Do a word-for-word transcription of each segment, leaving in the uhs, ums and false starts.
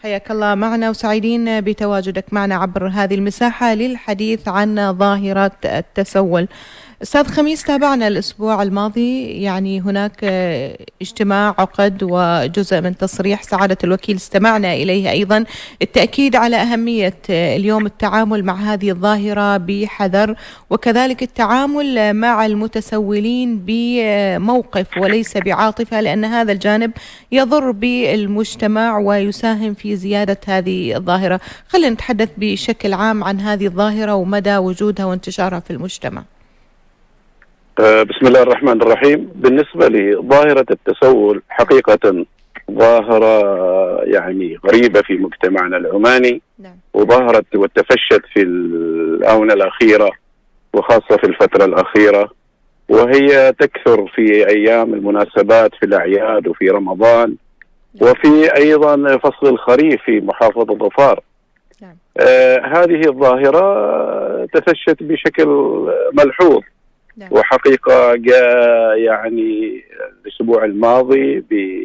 حياك الله معنا وسعيدين بتواجدك معنا عبر هذه المساحة للحديث عن ظاهرة التسول. أستاذ خميس، تابعنا الأسبوع الماضي يعني هناك اجتماع عقد وجزء من تصريح سعادة الوكيل استمعنا إليه أيضا، التأكيد على أهمية اليوم التعامل مع هذه الظاهرة بحذر، وكذلك التعامل مع المتسولين بموقف وليس بعاطفة، لأن هذا الجانب يضر بالمجتمع ويساهم في زيادة هذه الظاهرة. خلينا نتحدث بشكل عام عن هذه الظاهرة ومدى وجودها وانتشارها في المجتمع. بسم الله الرحمن الرحيم. بالنسبة لظاهرة التسول حقيقة ظاهرة يعني غريبة في مجتمعنا العماني، نعم. وظهرت وتفشت في الآونة الأخيرة وخاصة في الفترة الأخيرة، وهي تكثر في أيام المناسبات في الأعياد وفي رمضان، نعم. وفي أيضا فصل الخريف في محافظة ظفار. نعم. آه هذه الظاهرة تفشت بشكل ملحوظ، نعم. وحقيقة جاء يعني الأسبوع الماضي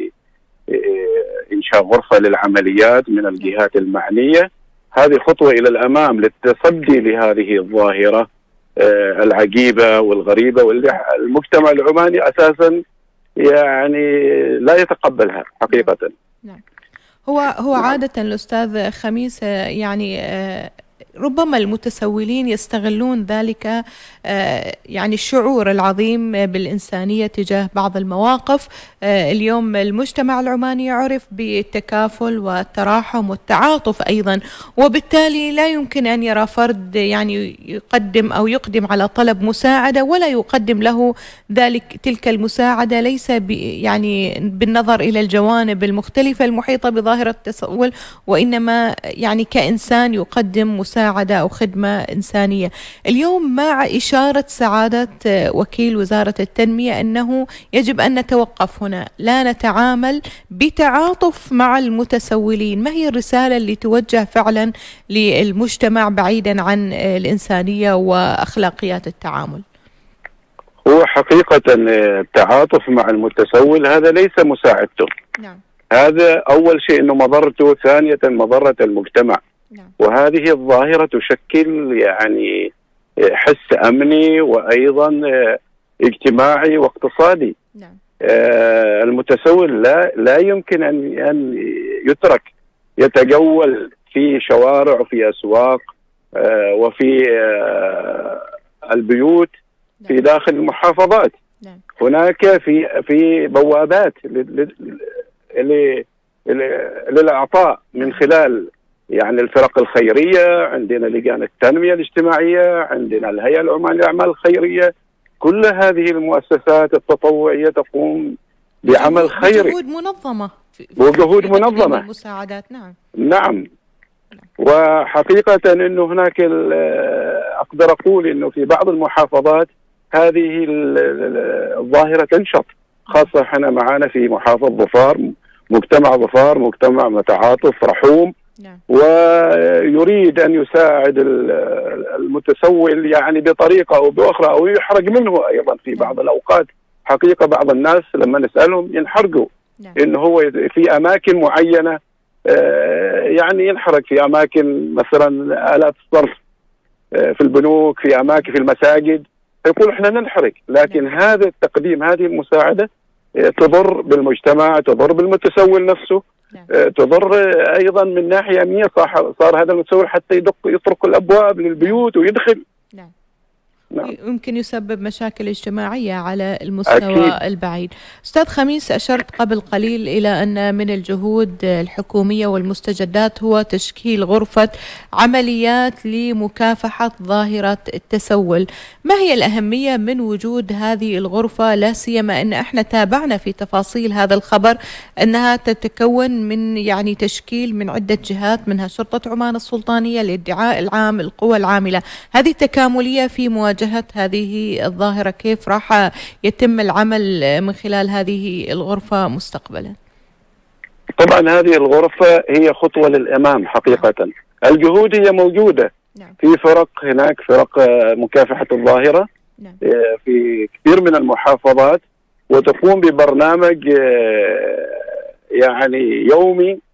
بإنشاء غرفة للعمليات من الجهات المعنية. هذه خطوة إلى الأمام للتصدي لهذه الظاهرة العجيبة والغريبة، واللي المجتمع العماني أساسا يعني لا يتقبلها حقيقة. نعم. هو هو عادة الأستاذ خميس يعني ربما المتسولين يستغلون ذلك يعني الشعور العظيم بالإنسانية تجاه بعض المواقف. اليوم المجتمع العماني يعرف بالتكافل والتراحم والتعاطف أيضا، وبالتالي لا يمكن أن يرى فرد يعني يقدم أو يقدم على طلب مساعدة ولا يقدم له ذلك تلك المساعدة، ليس يعني بالنظر إلى الجوانب المختلفة المحيطة بظاهرة التسول، وإنما يعني كإنسان يقدم مساعدة أو خدمة إنسانية. اليوم مع إشارة سعادة وكيل وزارة التنمية أنه يجب أن نتوقف هنا، لا نتعامل بتعاطف مع المتسولين، ما هي الرسالة اللي توجه فعلا للمجتمع بعيدا عن الإنسانية وأخلاقيات التعامل؟ هو حقيقة التعاطف مع المتسول هذا ليس مساعدته، نعم. هذا أول شيء أنه مضرته، ثانية مضرة المجتمع، نعم. وهذه الظاهرة تشكل يعني حس أمني وأيضا اجتماعي واقتصادي، نعم. آه المتسول لا لا يمكن أن أن يترك يتجول في شوارع وفي أسواق آه وفي آه البيوت، نعم. في داخل المحافظات، نعم. هناك في في بوابات للإعطاء من خلال يعني الفرق الخيرية، عندنا لجان التنمية الاجتماعية، عندنا الهيئة العمانية للأعمال الخيرية، كل هذه المؤسسات التطوعية تقوم بعمل خيري وجهود منظمة وجهود منظمة المساعدات، نعم نعم وحقيقة أنه هناك أقدر أقول أنه في بعض المحافظات هذه الظاهرة تنشط، خاصة احنا معانا في محافظة ظفار، مجتمع ظفار مجتمع متعاطف رحوم، نعم. ويريد أن يساعد المتسول يعني بطريقة أو بأخرى أو يحرق منه أيضا في بعض نعم. الأوقات. حقيقة بعض الناس لما نسألهم ينحرقوا، نعم. إنه هو في أماكن معينة يعني ينحرق في أماكن مثلا آلات الصرف في البنوك، في أماكن في المساجد، يقول إحنا ننحرق، لكن نعم. هذا التقديم هذه المساعدة تضر بالمجتمع، تضر بالمتسول نفسه، نعم. تضر أيضا من ناحية أمنية، صار هذا المتسول حتى يدق يطرق الأبواب للبيوت ويدخل، نعم. نعم. يمكن يسبب مشاكل اجتماعية على المستوى أكيد. البعيد. أستاذ خميس، أشرت قبل قليل إلى أن من الجهود الحكومية والمستجدات هو تشكيل غرفة عمليات لمكافحة ظاهرة التسول. ما هي الأهمية من وجود هذه الغرفة، لا سيما أن احنا تابعنا في تفاصيل هذا الخبر أنها تتكون من يعني تشكيل من عدة جهات، منها شرطة عمان السلطانية، الادعاء العام، القوى العاملة، هذه تكاملية في مواجهة هذه الظاهرة. كيف راح يتم العمل من خلال هذه الغرفة مستقبلا؟ طبعا هذه الغرفة هي خطوة للأمام حقيقة، نعم. الجهود هي موجودة، نعم. في فرق هناك فرق مكافحة الظاهرة، نعم. في كثير من المحافظات، وتقوم ببرنامج يعني يومي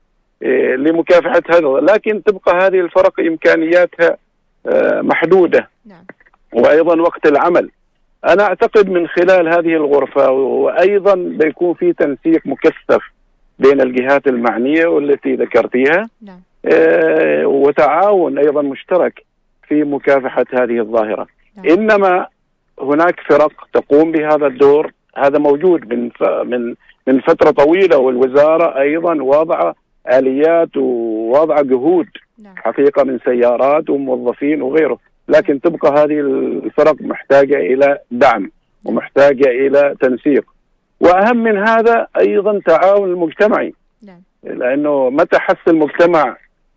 لمكافحة هذا، لكن تبقى هذه الفرق إمكانياتها محدودة. نعم. وأيضا وقت العمل. أنا أعتقد من خلال هذه الغرفة وأيضا بيكون في تنسيق مكثف بين الجهات المعنية والتي ذكرتيها. نعم. آه وتعاون أيضا مشترك في مكافحة هذه الظاهرة. نعم. إنما هناك فرق تقوم بهذا الدور، هذا موجود من من من فترة طويلة، والوزارة أيضا وضع آليات ووضع جهود. نعم. حقيقة من سيارات وموظفين وغيره، لكن تبقى هذه الفرق محتاجة إلى دعم ومحتاجة إلى تنسيق، وأهم من هذا أيضا تعاون المجتمعي. نعم. لأنه متى حس المجتمع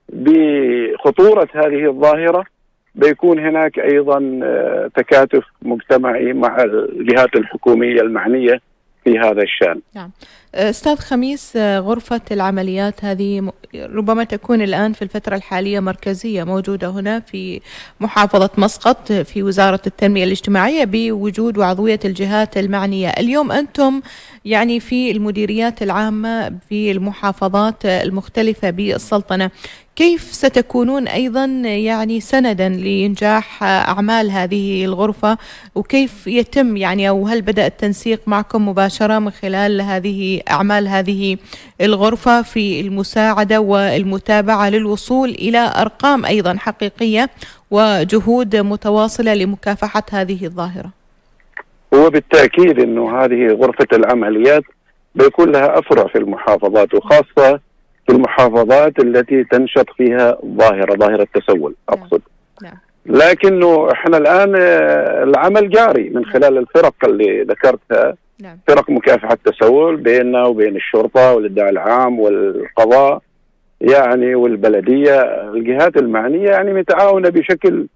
بخطورة هذه الظاهرة بيكون هناك أيضا تكاتف مجتمعي مع الجهات الحكومية المعنية في هذا الشأن. نعم. أستاذ خميس، غرفة العمليات هذه ربما تكون الآن في الفترة الحالية مركزية، موجودة هنا في محافظة مسقط في وزارة التنمية الاجتماعية بوجود وعضوية الجهات المعنية. اليوم أنتم يعني في المديريات العامة في المحافظات المختلفة بالسلطنة، كيف ستكونون أيضا يعني سندا لإنجاح أعمال هذه الغرفة، وكيف يتم يعني أو هل بدأ التنسيق معكم مباشرة من خلال هذه أعمال هذه الغرفة في المساعدة والمتابعة للوصول إلى أرقام أيضا حقيقية وجهود متواصلة لمكافحة هذه الظاهرة؟ هو بالتأكيد أنه هذه غرفة العمليات بيكون لها أفرع في المحافظات، وخاصة في المحافظات التي تنشط فيها ظاهرة ظاهرة التسول أقصد. نعم. لكنه احنا الآن العمل جاري من خلال الفرق اللي ذكرتها. نعم. فرق مكافحة التسول بيننا وبين الشرطة والإدارة العام والقضاء يعني والبلدية، الجهات المعنية يعني متعاونة بشكل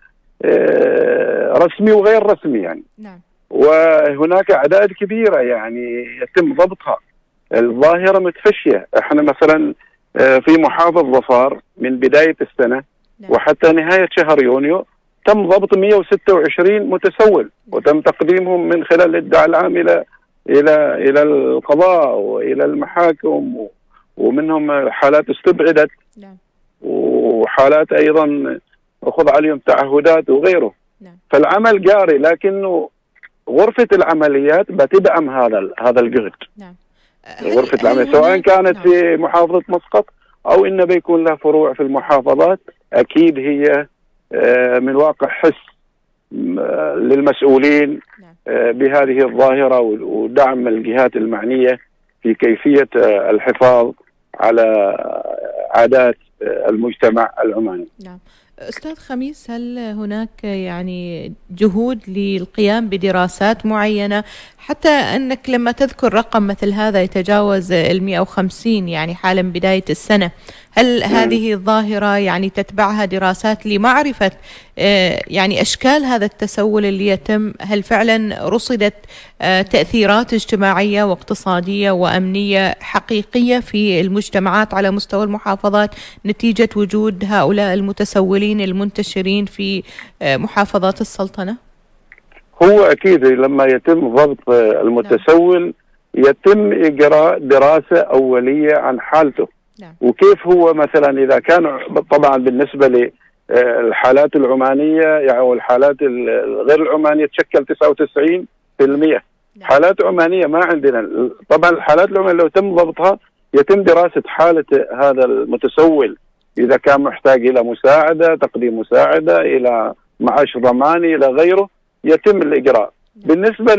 رسمي وغير رسمي يعني. نعم. وهناك أعداد كبيرة يعني يتم ضبطها. الظاهرة متفشية، احنا مثلا في محافظة ظفار من بداية السنة وحتى نهاية شهر يونيو تم ضبط مئة وستة وعشرين متسول، وتم تقديمهم من خلال الإدعاء العام إلى إلى إلى القضاء وإلى المحاكم، ومنهم حالات استبعدت وحالات أيضا أخذ عليهم تعهدات وغيره. فالعمل جاري، لكنه غرفة العمليات بتدعم هذا هذا الجهد. نعم. غرفة العمليات سواء كانت نعم. في محافظة مسقط أو إنه بيكون لها فروع في المحافظات، أكيد هي من واقع حس للمسؤولين بهذه الظاهرة ودعم الجهات المعنية في كيفية الحفاظ على عادات المجتمع العماني. نعم. أستاذ خميس، هل هناك يعني جهود للقيام بدراسات معينة حتى أنك لما تذكر رقم مثل هذا يتجاوز المئة وخمسين يعني حالا بداية السنة، هل هذه الظاهرة يعني تتبعها دراسات لمعرفة يعني أشكال هذا التسول اللي يتم؟ هل فعلا رصدت تأثيرات اجتماعية واقتصادية وأمنية حقيقية في المجتمعات على مستوى المحافظات نتيجة وجود هؤلاء المتسولين المنتشرين في محافظات السلطنة؟ هو أكيد لما يتم ضبط المتسول يتم إجراء دراسة أولية عن حالته. نعم. وكيف هو مثلا إذا كان طبعا بالنسبة للحالات العمانية يعني والحالات الغير العمانية تشكل تسعة وتسعين بالمئة. نعم. حالات عمانية ما عندنا. طبعا الحالات العمانية لو تم ضبطها يتم دراسة حالة هذا المتسول، إذا كان محتاج إلى مساعدة، تقديم مساعدة، إلى معاش ضماني، إلى غيره، يتم الإجراء. بالنسبة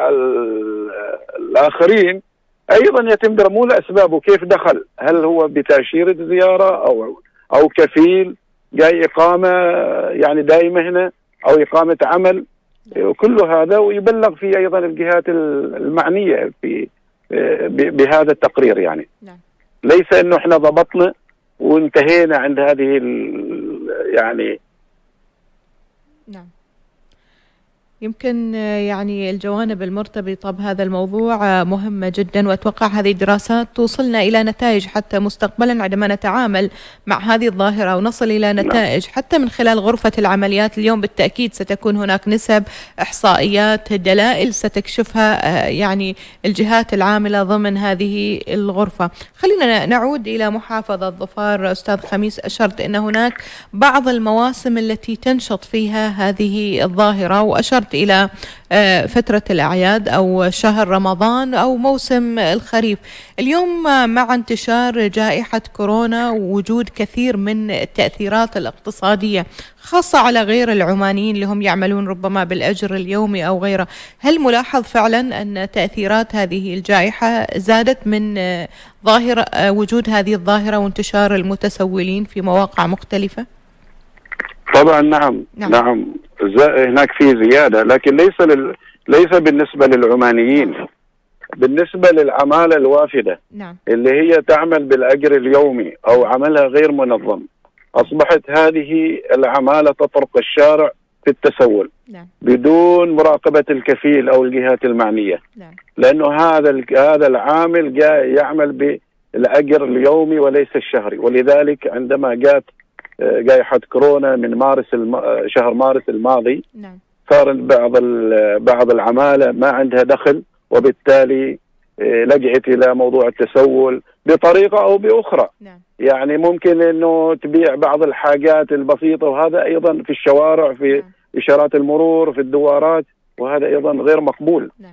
للآخرين أيضا يتم دراسة مو لأسبابه كيف دخل، هل هو بتأشيرة زيارة أو أو كفيل جاي إقامة يعني دائمة هنا أو إقامة عمل، كل هذا ويبلغ فيه أيضا الجهات المعنية في بهذا التقرير يعني. ليس إنه إحنا ضبطنا وانتهينا عند هذه يعني. نعم. يمكن يعني الجوانب المرتبطة بهذا الموضوع مهمة جدا، وأتوقع هذه الدراسات توصلنا إلى نتائج حتى مستقبلا عندما نتعامل مع هذه الظاهرة ونصل إلى نتائج حتى من خلال غرفة العمليات. اليوم بالتأكيد ستكون هناك نسب، إحصائيات، دلائل ستكشفها يعني الجهات العاملة ضمن هذه الغرفة. خلينا نعود إلى محافظة ظفار. أستاذ خميس، أشرت أن هناك بعض المواسم التي تنشط فيها هذه الظاهرة، وأشرت إلى فترة الأعياد أو شهر رمضان أو موسم الخريف. اليوم مع انتشار جائحة كورونا ووجود كثير من التأثيرات الاقتصادية خاصة على غير العمانيين اللي هم يعملون ربما بالأجر اليومي أو غيره، هل ملاحظ فعلا أن تأثيرات هذه الجائحة زادت من ظاهرة وجود هذه الظاهرة وانتشار المتسولين في مواقع مختلفة؟ طبعا نعم نعم, نعم. هناك في زيادة، لكن ليس لل... ليس بالنسبة للعمانيين، بالنسبة للعمالة الوافدة نعم. اللي هي تعمل بالأجر اليومي أو عملها غير منظم، أصبحت هذه العمالة تطرق الشارع في التسول نعم. بدون مراقبة الكفيل أو الجهات المعنية نعم. لأنه هذا هذا العامل جاء يعمل بالأجر اليومي وليس الشهري. ولذلك عندما جاءت جائحة كورونا من مارس الم... شهر مارس الماضي نعم. صار بعض بعض العمالة ما عندها دخل، وبالتالي لجأت إلى موضوع التسول بطريقة أو بأخرى. نعم. يعني ممكن إنه تبيع بعض الحاجات البسيطة، وهذا أيضا في الشوارع، في نعم. إشارات المرور، في الدوارات، وهذا أيضا غير مقبول. نعم.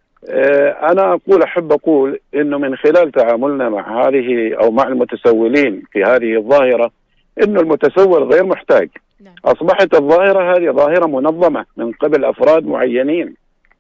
أنا أقول أحب أقول إنه من خلال تعاملنا مع هذه أو مع المتسولين في هذه الظاهرة إنه المتسول غير محتاج. نعم. أصبحت الظاهرة هذه ظاهرة منظمة من قبل أفراد معينين،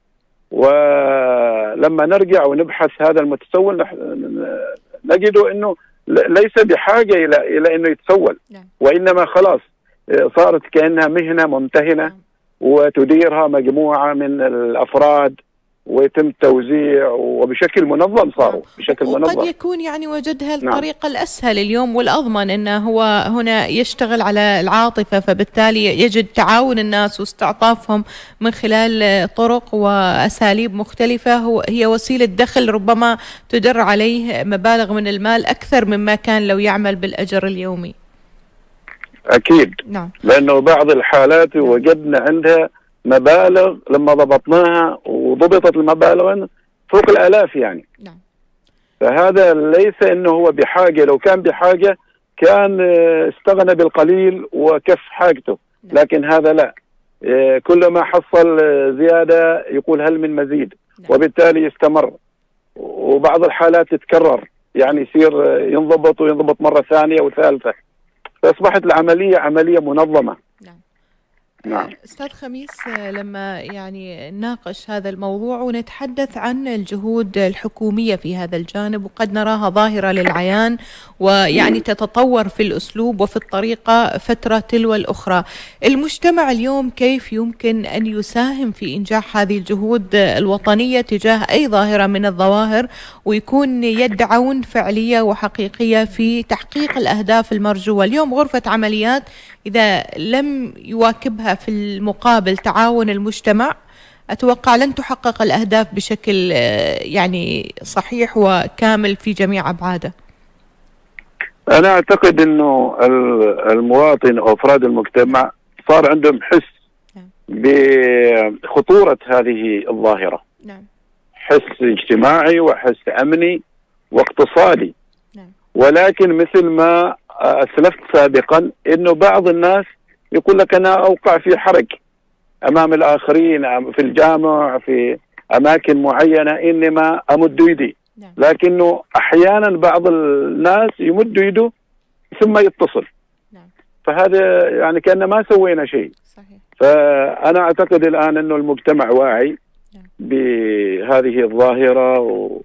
ولما نرجع ونبحث هذا المتسول نجد أنه ليس بحاجة إلى إلى أنه يتسول. نعم. وإنما خلاص صارت كأنها مهنة ممتهنة. نعم. وتديرها مجموعة من الأفراد ويتم التوزيع وبشكل منظم، صاروا بشكل منظم. وقد يكون يعني وجدها الطريقة نعم. الأسهل اليوم والأضمن، أنه هو هنا يشتغل على العاطفة، فبالتالي يجد تعاون الناس واستعطافهم من خلال طرق وأساليب مختلفة، هو هي وسيلة دخل ربما تدر عليه مبالغ من المال أكثر مما كان لو يعمل بالأجر اليومي. أكيد. نعم. لأنه بعض الحالات نعم. وجدنا عندها مبالغ لما ضبطناها وضبطت المبالغ فوق الآلاف يعني. نعم. فهذا ليس انه هو بحاجة، لو كان بحاجة كان استغنى بالقليل وكف حاجته. نعم. لكن هذا لا، كلما حصل زيادة يقول هل من مزيد. نعم. وبالتالي يستمر، وبعض الحالات تتكرر، يعني يصير ينضبط وينضبط مرة ثانية وثالثة، فأصبحت العملية عملية منظمة. نعم. نعم. أستاذ خميس، لما يعني نناقش هذا الموضوع ونتحدث عن الجهود الحكومية في هذا الجانب، وقد نراها ظاهرة للعيان ويعني تتطور في الأسلوب وفي الطريقة فترة تلو الأخرى، المجتمع اليوم كيف يمكن أن يساهم في إنجاح هذه الجهود الوطنية تجاه أي ظاهرة من الظواهر، ويكون يد عون فعلية وحقيقية في تحقيق الأهداف المرجوة؟ اليوم غرفة عمليات إذا لم يواكبها في المقابل تعاون المجتمع، أتوقع لن تحقق الأهداف بشكل يعني صحيح وكامل في جميع أبعاده. أنا أعتقد أنه المواطن أو أفراد المجتمع صار عندهم حس بخطورة هذه الظاهرة. نعم. حس اجتماعي وحس أمني واقتصادي. نعم. ولكن مثل ما أسلفت سابقا أنه بعض الناس يقول لك أنا أوقع في حرج أمام الآخرين في الجامع في أماكن معينة إنما أمد يدي. نعم. لكنه أحيانا بعض الناس يمد يده ثم يتصل. نعم. فهذا يعني كأن ما سوينا شيء. صحيح. فأنا أعتقد الآن أنه المجتمع واعي. نعم. بهذه الظاهرة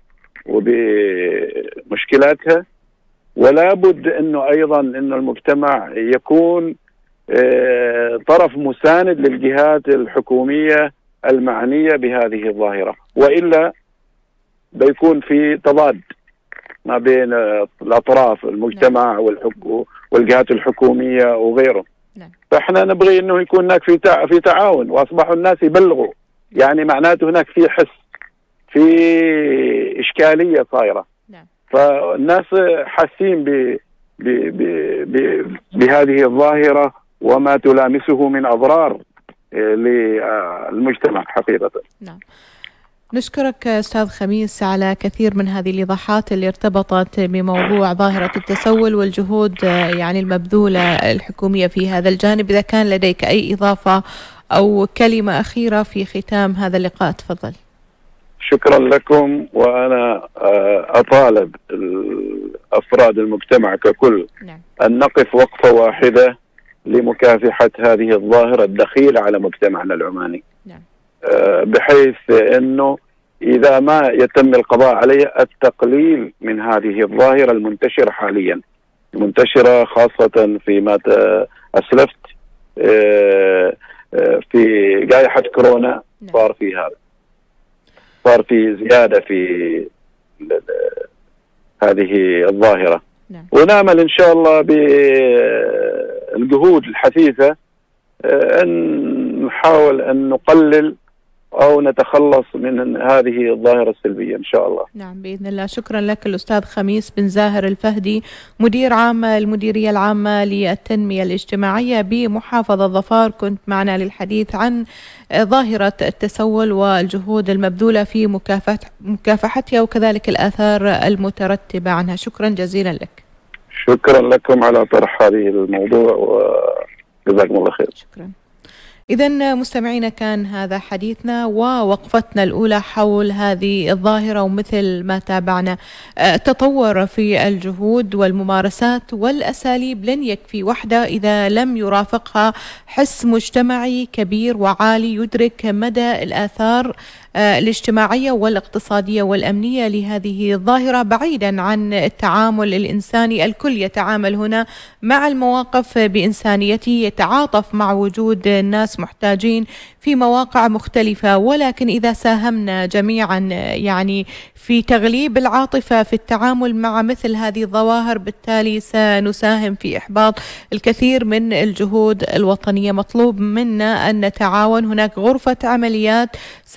وبمشكلاتها، ولا بد أنه أيضا أنه المجتمع يكون طرف مساند للجهات الحكومية المعنية بهذه الظاهرة، وإلا بيكون في تضاد ما بين الأطراف، المجتمع والجهات الحكومية وغيره. نعم. فاحنا نبغي انه يكون هناك في في تعاون، واصبحوا الناس يبلغوا، يعني معناته هناك في حس، في اشكاليه صايره. نعم. فالناس حاسين ب ب ب ب بهذه الظاهره وما تلامسه من اضرار للمجتمع حقيقه. نعم. نشكرك أستاذ خميس على كثير من هذه الإيضاحات اللي ارتبطت بموضوع ظاهرة التسول والجهود يعني المبذولة الحكومية في هذا الجانب. إذا كان لديك أي إضافة أو كلمة أخيرة في ختام هذا اللقاء تفضل. شكرا لكم، وأنا أطالب أفراد المجتمع ككل نعم. أن نقف وقفة واحدة لمكافحة هذه الظاهرة الدخيلة على مجتمعنا العماني. نعم. بحيث أنه إذا ما يتم القضاء عليه التقليل من هذه الظاهرة المنتشرة حاليا، منتشرة خاصة فيما أسلفت في جائحة كورونا. صار في هذا صار في زيادة في هذه الظاهرة. نعم. ونعمل إن شاء الله بالجهود الحثيثة أن نحاول أن نقلل أو نتخلص من هذه الظاهرة السلبية إن شاء الله. نعم بإذن الله. شكرا لك الأستاذ خميس بن زاهر الفهدي، مدير عام المديرية العامة للتنمية الاجتماعية بمحافظة ظفار، كنت معنا للحديث عن ظاهرة التسول والجهود المبذولة في مكافحة مكافحتها وكذلك الآثار المترتبة عنها. شكرا جزيلا لك. شكرا لكم على طرح هذه الموضوع وجزاكم الله خير. شكرا. إذا مستمعينا كان هذا حديثنا ووقفتنا الأولى حول هذه الظاهرة، ومثل ما تابعنا تطور في الجهود والممارسات والأساليب لن يكفي وحده إذا لم يرافقها حس مجتمعي كبير وعالي يدرك مدى الآثار الاجتماعية والاقتصادية والأمنية لهذه الظاهرة، بعيدا عن التعامل الإنساني. الكل يتعامل هنا مع المواقف بإنسانيته، يتعاطف مع وجود الناس محتاجين في مواقع مختلفة، ولكن إذا ساهمنا جميعا يعني في تغليب العاطفة في التعامل مع مثل هذه الظواهر بالتالي سنساهم في إحباط الكثير من الجهود الوطنية. مطلوب منا أن نتعاون. هناك غرفة عمليات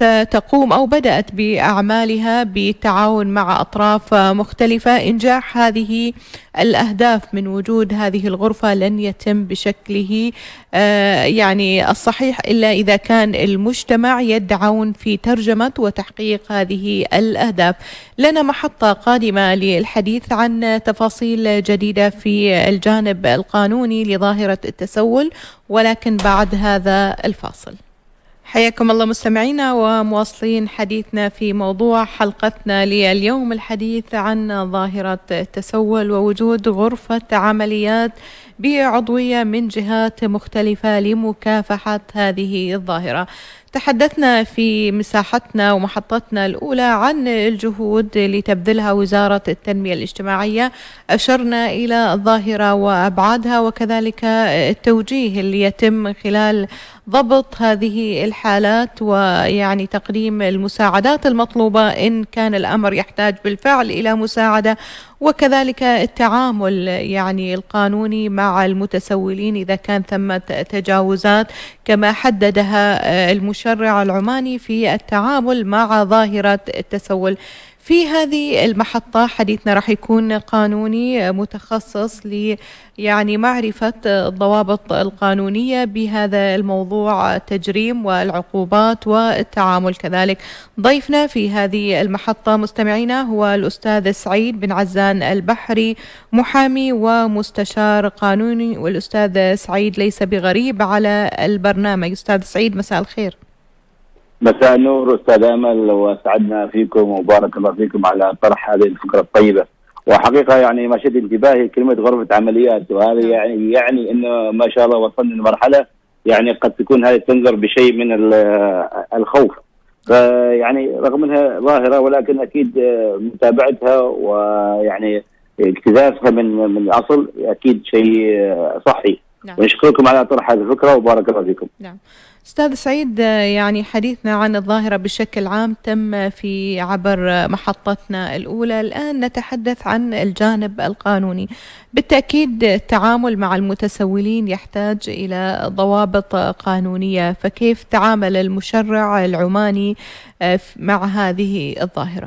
ستقوم أو بدأت بأعمالها بالتعاون مع أطراف مختلفة. إنجاح هذه الأهداف من وجود هذه الغرفة لن يتم بشكله آه يعني الصحيح إلا إذا كان المجتمع يدعون في ترجمة وتحقيق هذه الأهداف. لنا محطة قادمة للحديث عن تفاصيل جديدة في الجانب القانوني لظاهرة التسول، ولكن بعد هذا الفاصل. حياكم الله مستمعينا ومواصلين حديثنا في موضوع حلقتنا لليوم، الحديث عن ظاهرة التسول ووجود غرفة عمليات بعضوية من جهات مختلفة لمكافحة هذه الظاهرة. تحدثنا في مساحتنا ومحطتنا الأولى عن الجهود اللي تبذلها وزارة التنمية الاجتماعية، أشرنا إلى الظاهرة وأبعادها وكذلك التوجيه اللي يتم من خلال ضبط هذه الحالات ويعني تقديم المساعدات المطلوبة إن كان الأمر يحتاج بالفعل إلى مساعدة، وكذلك التعامل يعني القانوني مع المتسولين إذا كان ثمة تجاوزات كما حددها المشرع العماني في التعامل مع ظاهرة التسول. في هذه المحطة حديثنا راح يكون قانوني متخصص ل يعني معرفة الضوابط القانونية بهذا الموضوع، التجريم والعقوبات والتعامل. كذلك ضيفنا في هذه المحطة مستمعينا هو الأستاذ سعيد بن عزان البحري، محامي ومستشار قانوني. والأستاذ سعيد ليس بغريب على البرنامج. أستاذ سعيد مساء الخير. مساء النور أستاذ أمل، وسعدنا فيكم وبارك الله فيكم على طرح هذه الفكرة الطيبة. وحقيقة يعني ما شد انتباهي كلمة غرفة عمليات، وهذا يعني يعني إنه ما شاء الله وصلنا لمرحلة يعني قد تكون هذه تنذر بشيء من الخوف. فيعني رغم أنها ظاهرة ولكن أكيد متابعتها ويعني اكتشافها من من الأصل أكيد شيء صحي. نعم. ونشكركم على طرح هذه الفكرة وبارك الله فيكم. نعم. أستاذ سعيد، يعني حديثنا عن الظاهرة بشكل عام تم في عبر محطتنا الأولى. الآن نتحدث عن الجانب القانوني. بالتأكيد التعامل مع المتسولين يحتاج إلى ضوابط قانونية، فكيف تعامل المشرع العماني مع هذه الظاهرة؟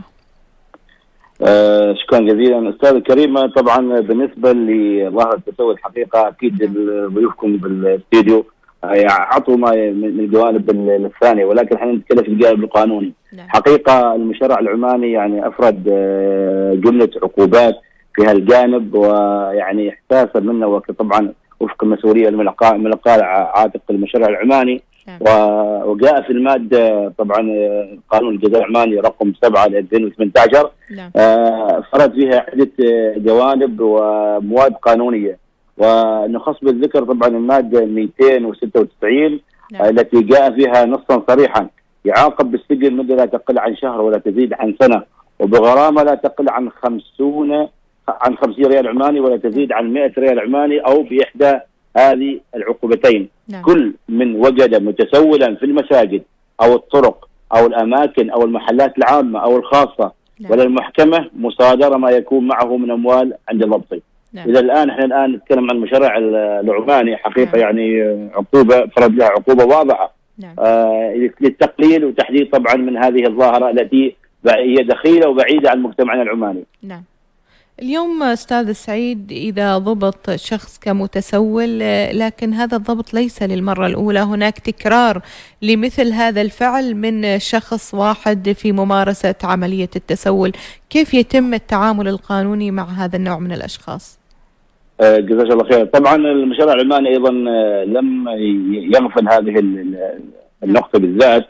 آه شكرا جزيلا أستاذ الكريم. طبعا بالنسبة لظاهرة التسول الحقيقة أكيد ضيوفكم بالاستديو عطوا ما من الجوانب الثانيه، ولكن احنا نتكلم في الجانب القانوني. نعم. حقيقه المشرع العماني يعني افرد جمله عقوبات في هالجانب، ويعني احساسا منه طبعا وفق المسؤوليه من القاء عاتق المشرع العماني. نعم. وجاء في الماده طبعا قانون الجزاء العماني رقم سبعة ل ألفين وثمانية عشر. نعم. فرد فيها عده جوانب ومواد قانونيه، ونخص بالذكر طبعا الماده مئتين وستة وتسعين. نعم. التي جاء فيها نصا صريحا يعاقب بالسجن مده لا تقل عن شهر ولا تزيد عن سنه، وبغرامه لا تقل عن خمسون عن خمسين ريال عماني ولا تزيد عن مئة ريال عماني او باحدى هذه العقوبتين. نعم. كل من وجد متسولا في المساجد او الطرق او الاماكن او المحلات العامه او الخاصه. نعم. ولا المحكمه مصادره ما يكون معه من اموال عند ضبطه. نعم. إذا الآن احنا الآن نتكلم عن المشرع العماني حقيقة. نعم. يعني عقوبة فرض لها عقوبة واضحة. نعم. آه للتقليل وتحديد طبعا من هذه الظاهرة التي هي دخيلة وبعيدة عن مجتمعنا العماني. نعم. اليوم أستاذ سعيد إذا ضبط شخص كمتسول، لكن هذا الضبط ليس للمرة الأولى، هناك تكرار لمثل هذا الفعل من شخص واحد في ممارسة عملية التسول، كيف يتم التعامل القانوني مع هذا النوع من الأشخاص؟ جزاك الله خير. طبعا المشرع العماني أيضا لم يغفل هذه النقطة بالذات،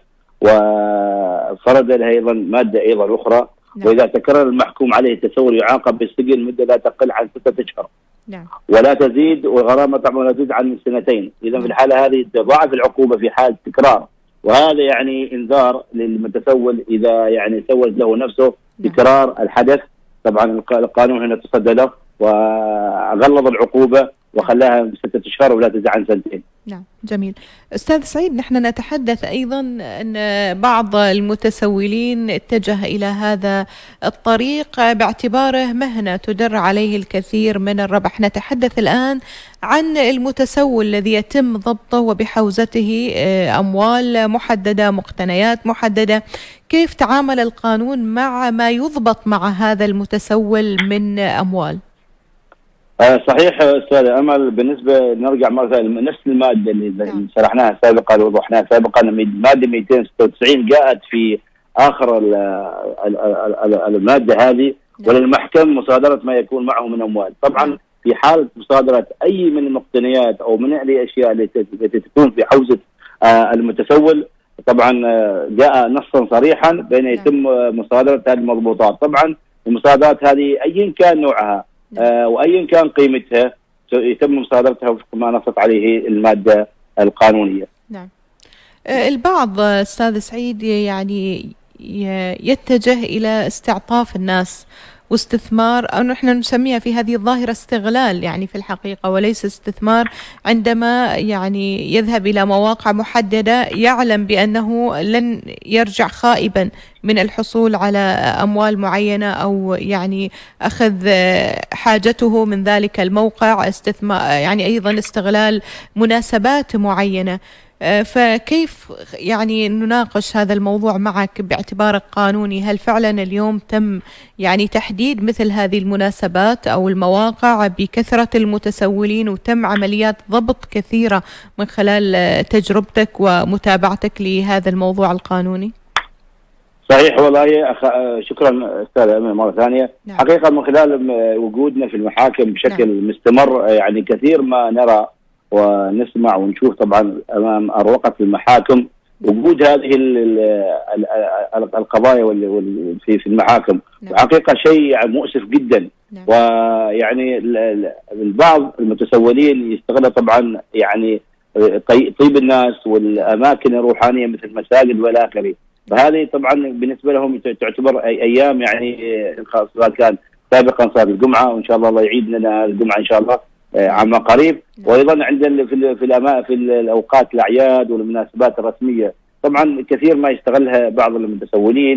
وفرض لها أيضا مادة أيضا أخرى. نعم. وإذا تكرر المحكوم عليه التسول يعاقب بالسجن مدة لا تقل عن ستة أشهر. نعم. ولا تزيد، وغرامة طبعا لا تزيد عن سنتين. إذا. نعم. في الحالة هذه تضاعف العقوبة في حال تكرار، وهذا يعني إنذار للمتسول إذا يعني سولت له نفسه. نعم. تكرار الحدث. طبعا القانون هنا تصدى له وغلظ العقوبة وخلاها بستة أشهر ولا تزيد عن سنتين. نعم. جميل. أستاذ سعيد، نحن نتحدث أيضا أن بعض المتسولين اتجه إلى هذا الطريق باعتباره مهنة تدر عليه الكثير من الربح. نتحدث الآن عن المتسول الذي يتم ضبطه وبحوزته أموال محددة، مقتنيات محددة. كيف تعامل القانون مع ما يضبط مع هذا المتسول من أموال؟ صحيح استاذ امل. بالنسبه نرجع مره ثانيه نفس الماده اللي نعم. شرحناها سابقا ووضحناها سابقا، الماده مئتين وستة وتسعين جاءت في اخر ال ال ال الماده هذه. نعم. وللمحكم مصادره ما يكون معه من اموال. طبعا. نعم. في حال مصادره اي من المقتنيات او من الاشياء التي تكون في حوزه المتسول، طبعا جاء نصا صريحا بين يتم مصادره هذه المضبوطات. طبعا المصادرات هذه ايا كان نوعها آه وايا كان قيمتها يتم مصادرتها وفق ما نصت عليه الماده القانونيه. نعم. آه البعض استاذ سعيد يعني يتجه الى استعطاف الناس واستثمار، أو نحن نسميها في هذه الظاهرة استغلال يعني في الحقيقة وليس استثمار، عندما يعني يذهب إلى مواقع محددة يعلم بأنه لن يرجع خائبا من الحصول على أموال معينة أو يعني أخذ حاجته من ذلك الموقع، استثمار يعني أيضا استغلال مناسبات معينة. فكيف يعني نناقش هذا الموضوع معك باعتبارك قانوني؟ هل فعلا اليوم تم يعني تحديد مثل هذه المناسبات أو المواقع بكثرة المتسولين وتم عمليات ضبط كثيرة من خلال تجربتك ومتابعتك لهذا الموضوع القانوني؟ صحيح والله. أخ... شكرا أستاذ أمين مرة ثانية. نعم. حقيقة من خلال وجودنا في المحاكم بشكل نعم. مستمر يعني كثير ما نرى ونسمع ونشوف طبعا امام اروقه المحاكم وجود هذه القضايا في في المحاكم. نعم. حقيقه شيء مؤسف جدا. نعم. ويعني البعض المتسولين يستغل طبعا يعني طيب الناس والاماكن الروحانيه مثل المساجد والى اخره، فهذه طبعا بالنسبه لهم تعتبر ايام يعني كان سابقا صار الجمعه، وان شاء الله الله يعيد لنا الجمعه ان شاء الله. عما قريب. وايضا عندنا في في في الاوقات الاعياد والمناسبات الرسميه طبعا كثير ما يستغلها بعض المتسولين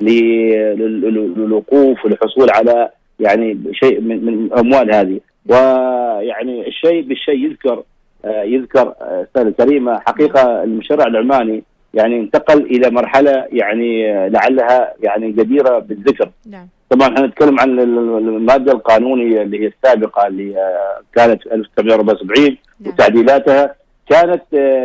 للوقوف والحصول على يعني شيء من من الاموال هذه. ويعني الشيء بالشيء يذكر يذكر استاذ كريمه حقيقه المشرع العماني يعني انتقل الى مرحله يعني لعلها يعني جديره بالذكر. نعم. طبعا احنا نتكلم عن الماده القانونيه اللي هي السابقه اللي كانت ألف وتسعمئة وأربعة وسبعين نعم. وتعديلاتها كانت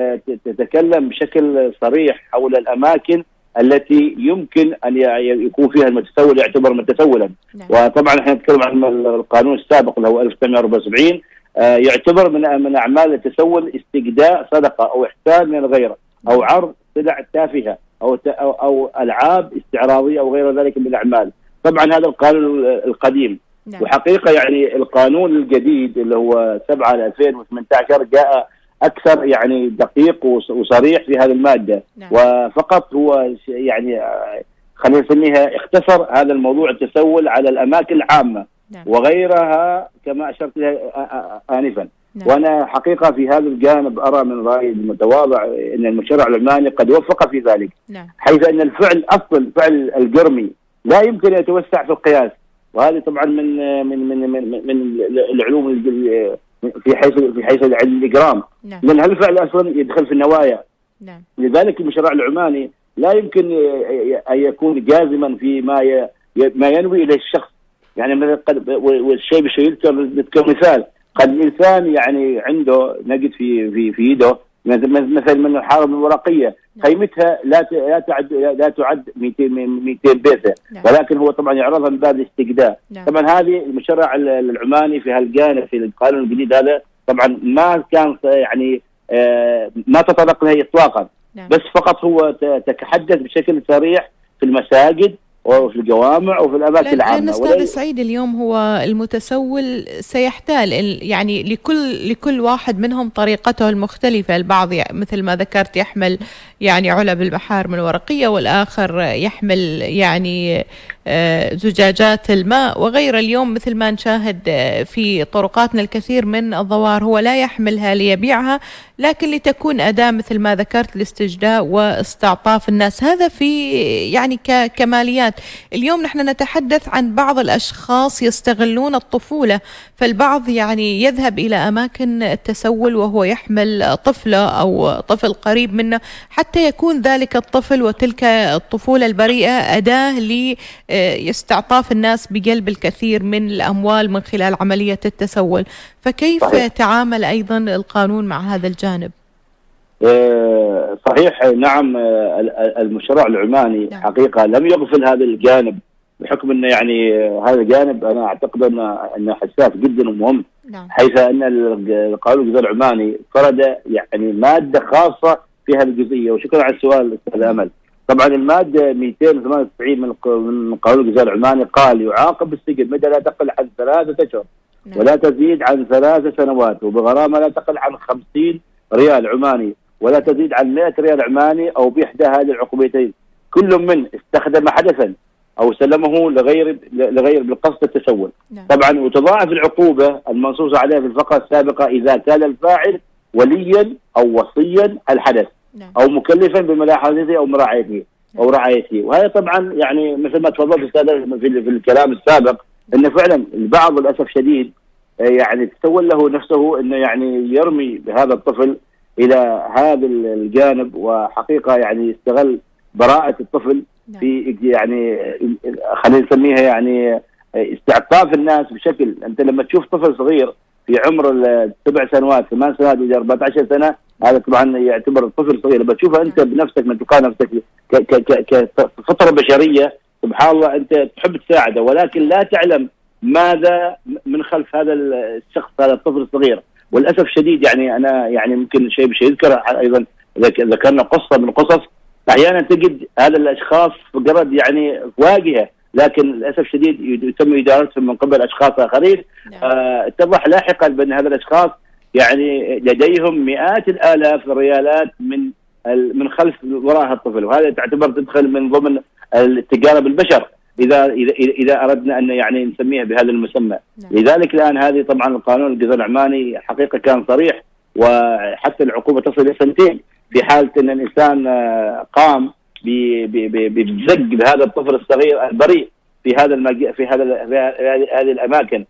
تتكلم بشكل صريح حول الاماكن التي يمكن ان يكون فيها المتسول يعتبر متسولا. نعم. وطبعا احنا نتكلم عن القانون السابق اللي هو ألف وتسعمئة وأربعة وسبعين يعتبر من من اعمال التسول استجداء صدقه او احسان من الغير او عرض سلع تافهه او او او العاب استعراضيه او غير ذلك من الاعمال. طبعا هذا القانون القديم. نعم. وحقيقه يعني القانون الجديد اللي هو سبعة ألفين وثمانية عشر جاء اكثر يعني دقيق وصريح في هذه الماده. نعم. وفقط هو يعني خلينا نسميها اختصر هذا الموضوع التسول على الاماكن العامه. نعم. وغيرها كما اشرت لها انفا. نعم. وانا حقيقه في هذا الجانب ارى من رايي المتواضع ان المشرع العماني قد وفق في ذلك. نعم. حيث ان الفعل اصل فعل الجرمي لا يمكن ان يتوسع في القياس، وهذه طبعا من من من من, من العلوم في حيث في حيث الاجرام. نعم. لان هالفعل اصلا يدخل في النوايا. نعم. لذلك المشرع العماني لا يمكن ان يكون جازما في ما ما ينوي اليه الشخص. يعني مثلا قد والشيء بالشيء يذكر نذكر مثال قد الانسان يعني عنده نقد في في في يده مثل من الحارب الورقيه قيمتها لا لا تعد لا تعد مئتين بيسه. نعم. ولكن هو طبعا يعرضها من باب الاستجداء. نعم. طبعا هذه المشرع العماني في هالجانب في القانون الجديد هذا طبعا ما كان يعني آه ما تطرق له اطلاقا. نعم. بس فقط هو تتحدث بشكل صريح في المساجد وفي الجوامع وفي الاماكن العامه. لأن أستاذ سعيد اليوم هو المتسول سيحتال يعني لكل لكل واحد منهم طريقته المختلفه، البعض مثل ما ذكرت يحمل يعني علب المحارم الورقيه، والاخر يحمل يعني زجاجات الماء وغير. اليوم مثل ما نشاهد في طرقاتنا الكثير من الظواهر هو لا يحملها ليبيعها لكن لتكون أداة مثل ما ذكرت لاستجداء واستعطاف الناس. هذا في يعني ككماليات. اليوم نحن نتحدث عن بعض الأشخاص يستغلون الطفولة، فالبعض يعني يذهب إلى أماكن التسول وهو يحمل طفلة أو طفل قريب منه حتى يكون ذلك الطفل وتلك الطفولة البريئة أداة لاستعطاف الناس بجلب الكثير من الأموال من خلال عملية التسول. فكيف صحيح. تعامل أيضا القانون مع هذا الجانب؟ صحيح نعم. المشرع العماني نعم. حقيقة لم يغفل هذا الجانب بحكم أنه يعني هذا الجانب أنا أعتقد أنه, أنه حساس جدا ومهم. نعم. حيث أن القانون الجزائي العماني فرض يعني مادة خاصة في هذه الجزئية. وشكرا على السؤال أستاذ أمل. طبعا المادة مئتين وثمانية وتسعين من قانون الجزائي العماني قال يعاقب بالسجن مدى لا تقل عن ثلاثة أشهر نعم. ولا تزيد عن ثلاث سنوات وبغرامة لا تقل عن خمسين ريال عماني ولا تزيد عن مئة ريال عماني أو بإحدى هذه العقوبتين كل من استخدم حدثا أو سلمه لغير لغير بالقصد التسول. نعم. طبعا وتضاعف العقوبة المنصوص عليها في الفقرة السابقة إذا كان الفاعل وليا أو وصيا الحدث. نعم. أو مكلفا بملاحظته أو مراعيته أو رعايته. وهذا طبعا يعني مثل ما تفضلت أستاذ في الكلام السابق أن فعلا البعض للأسف شديد يعني تسول له نفسه أنه يعني يرمي بهذا الطفل إلى هذا الجانب، وحقيقة يعني يستغل براءة الطفل في يعني خلينا نسميها يعني استعطاف الناس بشكل. أنت لما تشوف طفل صغير في عمر سبع سنوات ثمان سنوات إلى أربعة عشر سنة هذا طبعا يعتبر طفل صغير. لما تشوفه أنت بنفسك من تلقى نفسك كفطرة بشرية سبحان الله أنت تحب تساعده ولكن لا تعلم ماذا من خلف هذا الشخص هذا الطفل الصغير. وللاسف شديد يعني انا يعني ممكن شيء بشيء يذكر ايضا ذكرنا قصه من القصص احيانا تجد هذا الاشخاص مجرد يعني واجهه لكن للاسف شديد يتم ادارتهم من قبل اشخاص اخرين. آه اتضح لاحقا بان هذا الاشخاص يعني لديهم مئات الالاف الريالات من من خلف وراء الطفل، وهذا تعتبر تدخل من ضمن التجاره بالبشر. اذا اذا اذا اردنا ان يعني نسميها بهذا المسمى. نعم. لذلك الان هذه طبعا القانون الجزاء النعماني حقيقه كان صريح، وحتى العقوبه تصل الى سنتين في حاله ان الانسان قام بزق بهذا الطفل الصغير البريء في هذا المج... في هذا في هذه الاماكن.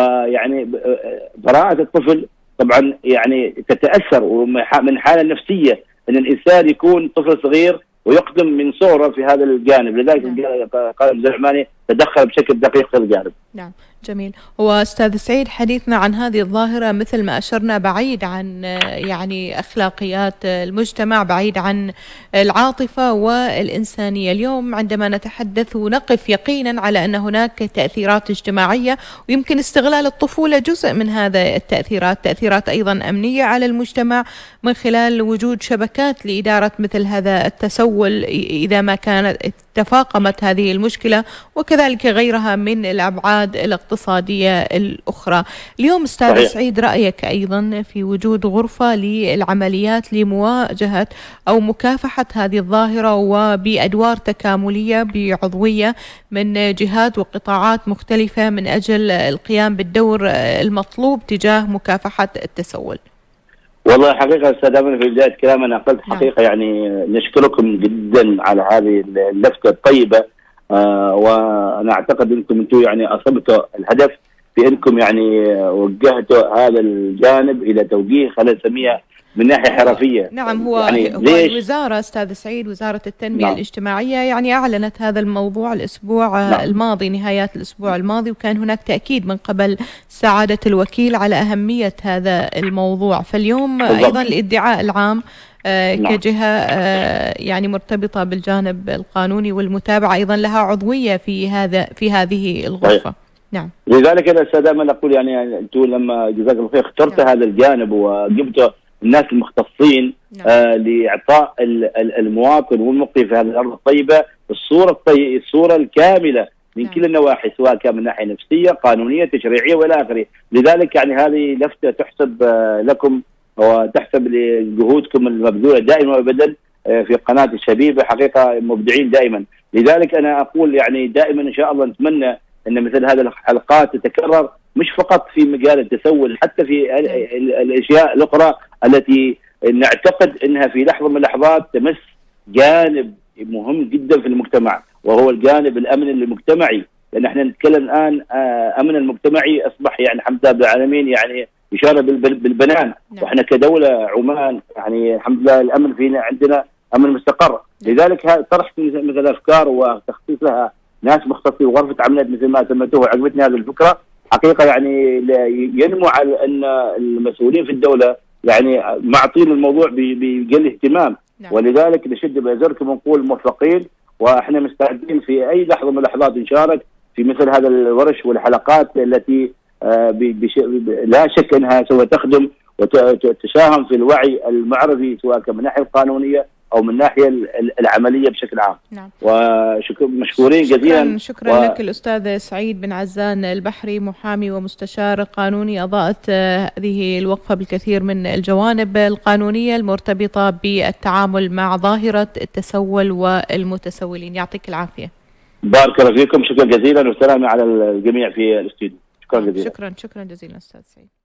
ويعني براءة الطفل طبعا يعني تتاثر من حاله نفسيه ان الانسان يكون طفل صغير ويقدم من صغره في هذا الجانب، لذلك قال الجزاء النعماني تدخل بشكل دقيق في الجانب. نعم جميل. واستاذ سعيد، حديثنا عن هذه الظاهرة مثل ما أشرنا بعيد عن يعني أخلاقيات المجتمع، بعيد عن العاطفة والإنسانية. اليوم عندما نتحدث ونقف يقينا على أن هناك تأثيرات اجتماعية، ويمكن استغلال الطفولة جزء من هذا التأثيرات، تأثيرات أيضا أمنية على المجتمع من خلال وجود شبكات لإدارة مثل هذا التسول إذا ما كانت تفاقمت هذه المشكلة، وكذلك غيرها من الأبعاد الاقتصادية الأخرى. اليوم أستاذ صحيح. سعيد، رأيك أيضا في وجود غرفة للعمليات لمواجهة أو مكافحة هذه الظاهرة وبأدوار تكاملية بعضوية من جهات وقطاعات مختلفة من أجل القيام بالدور المطلوب تجاه مكافحة التسول؟ والله حقيقة أستاذ أمل، في بداية كلامي أنا قلت حقيقة يعني نشكركم جدا على هذه اللفتة الطيبة، آه وأنا أعتقد أنكم أنتم يعني أصبتوا الهدف في أنكم يعني وجهتوا هذا الجانب إلى توجيه خلينا نسميها من ناحية حرفية. نعم، هو, يعني هو الوزارة أستاذ سعيد، وزارة التنمية نعم. الاجتماعية يعني أعلنت هذا الموضوع الأسبوع نعم. الماضي، نهايات الأسبوع الماضي، وكان هناك تأكيد من قبل سعادة الوكيل على أهمية هذا الموضوع. فاليوم بالضبط. أيضا الادعاء العام آه نعم. كجهة آه يعني مرتبطة بالجانب القانوني والمتابعة أيضا لها عضوية في هذا في هذه الغرفة. طيب. نعم. لذلك أنا أستاذ أمل أقول يعني أنتم لما جزاك الله خير اخترت نعم. هذا الجانب وجبتوا الناس المختصين نعم. آه لإعطاء المواطن والمقيم في هذه الأرض الطيبة الصورة الطي... الصورة الكاملة من نعم. كل النواحي، سواء كان من ناحية نفسية، قانونية، تشريعية وإلى آخره. لذلك يعني هذه لفتة تحسب آه لكم وتحسب لجهودكم المبذولة دائما وأبدا آه في قناة الشبيبة، حقيقة مبدعين دائما. لذلك أنا أقول يعني دائما إن شاء الله نتمنى أن مثل هذه الحلقات تتكرر، مش فقط في مجال التسول، حتى في الاشياء الاخرى التي نعتقد انها في لحظه من اللحظات تمس جانب مهم جدا في المجتمع، وهو الجانب الامن المجتمعي. لان احنا نتكلم الان امن المجتمعي اصبح يعني الحمد لله بالعالمين يعني اشاره بالبنان، واحنا كدوله عمان يعني الحمد لله الامن فينا عندنا امن مستقر. لذلك طرحت مثل الافكار وتخصيص لها ناس مختصين وغرفه عمليات مثل ما سميتوها، عجبتني هذه الفكره حقيقه. يعني ينمو على ان المسؤولين في الدوله يعني معطين الموضوع بجل اهتمام. نعم. ولذلك نشد بأزركم ونقول موفقين، واحنا مستعدين في اي لحظه من اللحظات نشارك في مثل هذا الورش والحلقات التي لا شك انها سوف تخدم وتساهم في الوعي المعرفي، سواء كان من الناحيه القانونيه او من الناحيه العمليه بشكل عام. نعم. ومشكورين جزيلا. شكرا و... لك الاستاذ سعيد بن عزان البحري، محامي ومستشار قانوني، اضاءت هذه الوقفه بالكثير من الجوانب القانونيه المرتبطه بالتعامل مع ظاهره التسول والمتسولين. يعطيك العافيه. بارك الله فيكم، شكرا جزيلا، والسلام على الجميع في الاستوديو. شكرا جزيلا. شكرا شكرا جزيلا استاذ سعيد.